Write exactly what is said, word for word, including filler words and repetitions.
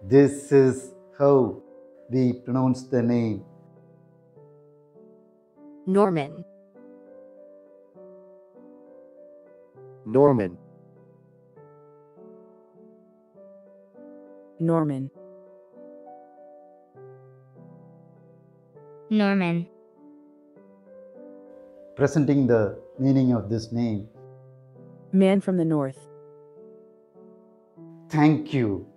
This is how we pronounce the name. Normen. Normen. Normen. Normen. Presenting the meaning of this name. Man from the north. Thank you.